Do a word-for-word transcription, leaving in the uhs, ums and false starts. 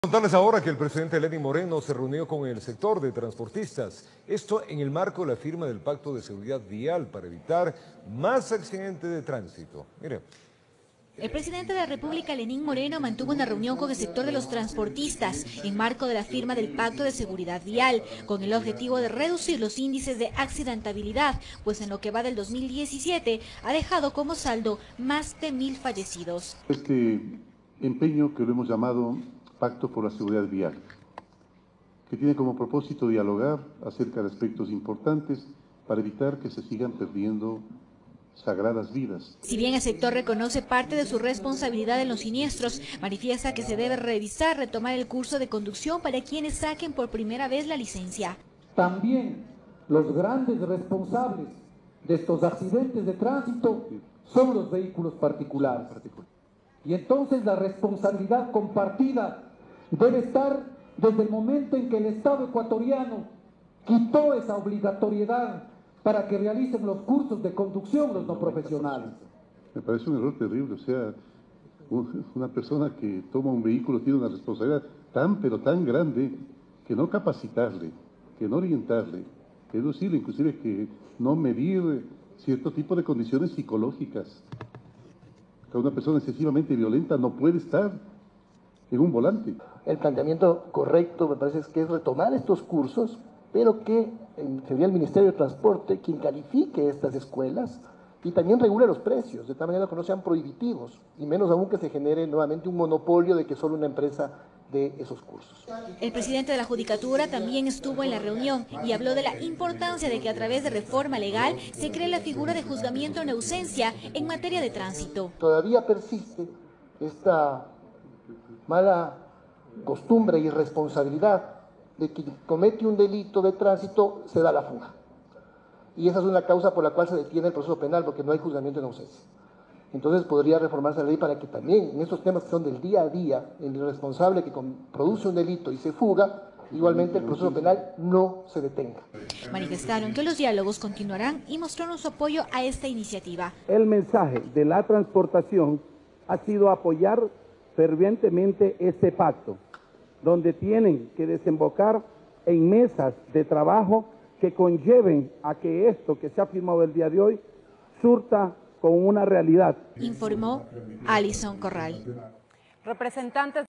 Contarles ahora que el presidente Lenín Moreno se reunió con el sector de transportistas, esto en el marco de la firma del Pacto de Seguridad Vial para evitar más accidentes de tránsito. Mire. El presidente de la República, Lenín Moreno, mantuvo una reunión con el sector de los transportistas en marco de la firma del Pacto de Seguridad Vial, con el objetivo de reducir los índices de accidentabilidad, pues en lo que va del dos mil diecisiete ha dejado como saldo más de mil fallecidos. Este empeño que lo hemos llamado Pacto por la Seguridad Vial, que tiene como propósito dialogar acerca de aspectos importantes para evitar que se sigan perdiendo sagradas vidas. Si bien el sector reconoce parte de su responsabilidad en los siniestros, manifiesta que se debe revisar, retomar el curso de conducción para quienes saquen por primera vez la licencia. También los grandes responsables de estos accidentes de tránsito son los vehículos particulares. Y entonces la responsabilidad compartida debe estar desde el momento en que el Estado ecuatoriano quitó esa obligatoriedad para que realicen los cursos de conducción los no profesionales. Me parece un error terrible, o sea, una persona que toma un vehículo tiene una responsabilidad tan pero tan grande que no capacitarle, que no orientarle, que es decir, inclusive que no medir cierto tipo de condiciones psicológicas. Que una persona excesivamente violenta no puede estar en un volante. El planteamiento correcto me parece que es retomar estos cursos, pero que sería el Ministerio de Transporte quien califique estas escuelas y también regule los precios, de tal manera que no sean prohibitivos, y menos aún que se genere nuevamente un monopolio de que solo una empresa de esos cursos. El presidente de la Judicatura también estuvo en la reunión y habló de la importancia de que a través de reforma legal se cree la figura de juzgamiento en ausencia en materia de tránsito. Todavía persiste esta mala costumbre y irresponsabilidad de que comete un delito de tránsito se da la fuga. Y esa es una causa por la cual se detiene el proceso penal, porque no hay juzgamiento en ausencia. Entonces podría reformarse la ley para que también en estos temas que son del día a día, el responsable que produce un delito y se fuga, igualmente el proceso penal no se detenga. Manifestaron que los diálogos continuarán y mostraron su apoyo a esta iniciativa. El mensaje de la transportación ha sido apoyar fervientemente este pacto, donde tienen que desembocar en mesas de trabajo que conlleven a que esto que se ha firmado el día de hoy surta con una realidad. Informó Alison Corral. Representantes